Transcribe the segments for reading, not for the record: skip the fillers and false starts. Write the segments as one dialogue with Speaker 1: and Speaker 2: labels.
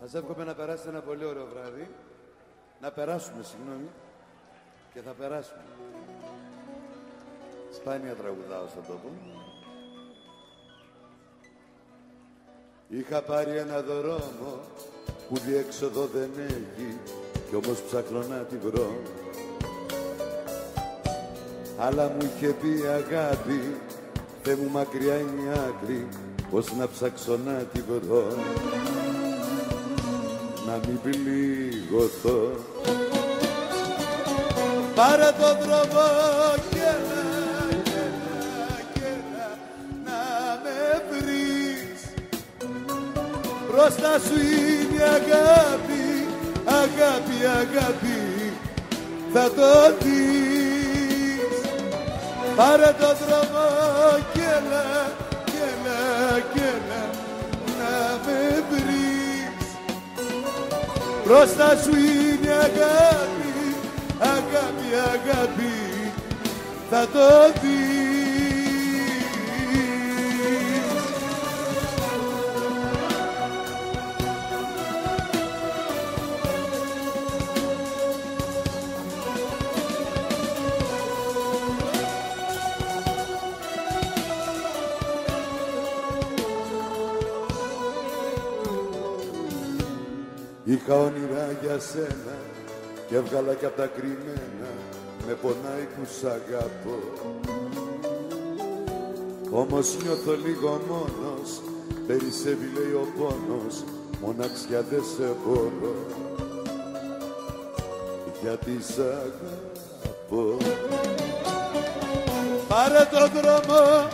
Speaker 1: Σας εύχομαι να περάσετε ένα πολύ ωραίο βράδυ. Να περάσουμε, συγγνώμη. Και θα περάσουμε. Σπάνια τραγουδάω στον τόπο. Είχα πάρει ένα δρόμο που διέξοδο δεν έχει κι όμως ψάχνω να τη βρω. Αλλά μου είχε πει αγάπη, Θεέ μου μακριά είναι η άκρη, πως να ψάξω να τη βρω. Να μην πληγωθώ. Πάρε τον δρόμο και να με βρεις. Μπροστά σου είναι αγάπη, αγάπη, αγάπη, θα το δεις. Πάρε τον δρόμο και να με βρεις. Μπροστά σου είναι αγάπη, αγάπη, αγάπη, θα το δεις. Είχα όνειρα για σένα και έβγαλα κι απ' τα κρυμμένα, με πονάει που σ' αγαπώ. Όμως νιώθω λίγο μόνος, περισσεύει λέει ο πόνος, μοναξιά δεν σε μπορώ, γιατί σ' αγαπώ. Πάρε τον δρόμο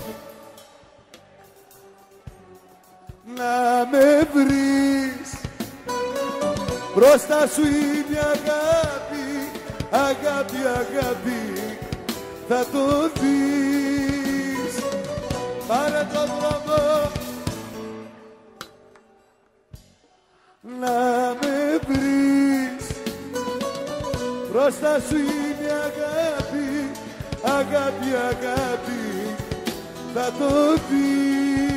Speaker 1: να με βρεις. Μπροστά σου είναι αγάπη, αγάπη, αγάπη, θα το δεις. Πάρε τον δρόμο να με βρεις. Μπροστά σου είναι αγάπη, αγάπη, αγάπη, θα το δεις.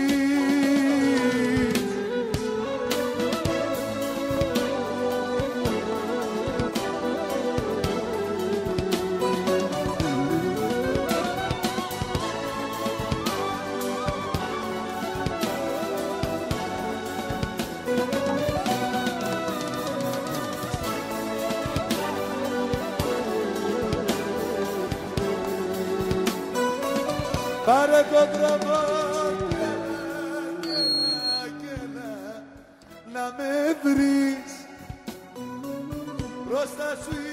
Speaker 1: Πάρε τον δρόμο και να με βρεις. Μπροστά σου